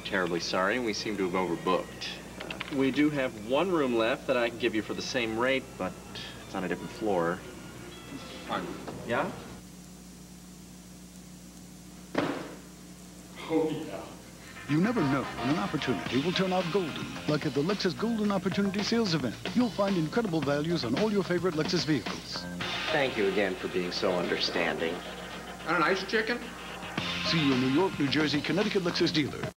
terribly sorry. We seem to have overbooked. We do have one room left that I can give you for the same rate, but it's on a different floor. Fine. Yeah? Oh, yeah. You never know when an opportunity will turn out golden. Like at the Lexus Golden Opportunity Sales Event. You'll find incredible values on all your favorite Lexus vehicles. Thank you again for being so understanding. And an ice chicken? See your New York, New Jersey, Connecticut Lexus dealer.